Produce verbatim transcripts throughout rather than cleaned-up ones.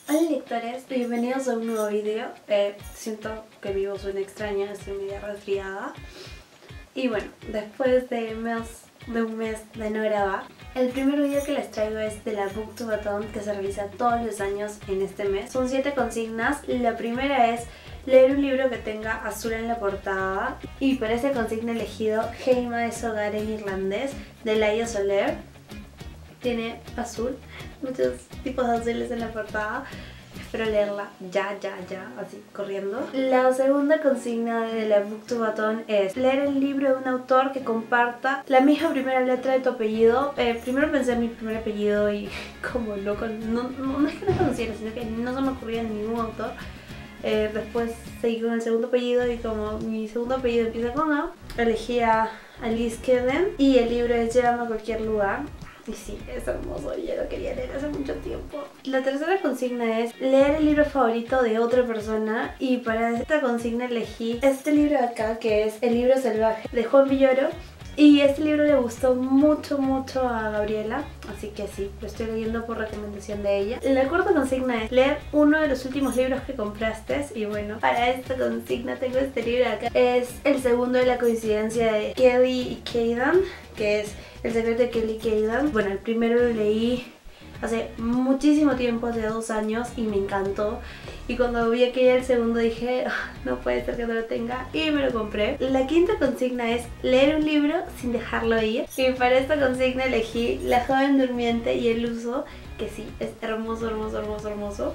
Hola lectores, bienvenidos a un nuevo video. Eh, siento que mi voz suena extraña, estoy media resfriada. Y bueno, después de, mes, de un mes de no grabar, el primer video que les traigo es de la Booktubeathon que se realiza todos los años en este mes. Son siete consignas. La primera es leer un libro que tenga azul en la portada. Y para esta consigna he elegido Heima es hogar en irlandés de Laia Soler. Tiene azul, muchos tipos de azules en la portada. Espero leerla ya, ya, ya, así, corriendo. La segunda consigna de la Booktubeathon es leer el libro de un autor que comparta la misma primera letra de tu apellido. Eh, primero pensé en mi primer apellido y como no, no, no, no es que no conociera, sino que no se me ocurría ningún autor. Eh, después seguí con el segundo apellido y como mi segundo apellido empieza con A, elegí a Alice Keden y el libro es Llévame a cualquier lugar. Y sí, es hermoso, yo lo quería leer hace mucho tiempo. La tercera consigna es leer el libro favorito de otra persona. Y para esta consigna elegí este libro de acá, que es El libro salvaje de Juan Villoro. Y este libro le gustó mucho, mucho a Gabriela, así que sí, lo estoy leyendo por recomendación de ella. La cuarta consigna es leer uno de los últimos libros que compraste. Y bueno, para esta consigna tengo este libro de acá. Es el segundo de la coincidencia de Kelly y Kaydan, que es El secreto de Kelly y Kaydan. Bueno, el primero lo leí hace muchísimo tiempo, hace dos años, y me encantó. Y cuando vi que el segundo dije, oh, no puede ser que no lo tenga, y me lo compré. La quinta consigna es leer un libro sin dejarlo ir. Y para esta consigna elegí La joven durmiente y el uso, que sí, es hermoso, hermoso, hermoso, hermoso.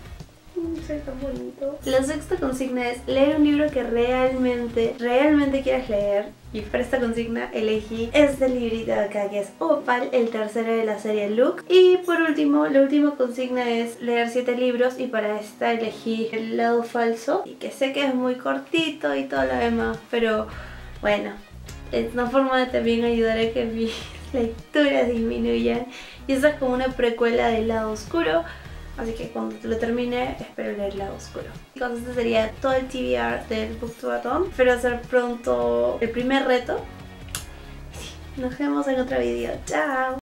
Soy tan bonito. La sexta consigna es leer un libro que realmente, realmente quieras leer. Y para esta consigna elegí este librito de acá, que es Opal, el tercero de la serie Look. Y por último, la última consigna es leer siete libros. Y para esta elegí El lado falso, y que sé que es muy cortito y todo lo demás, pero bueno, es una forma de también ayudar a que mis lecturas disminuyan. Y esa es como una precuela del lado oscuro. Así que cuando lo termine, espero leer El lado oscuro. Entonces este sería todo el T B R del Booktubeathon. Espero hacer pronto el primer reto. Nos vemos en otro video. ¡Chao!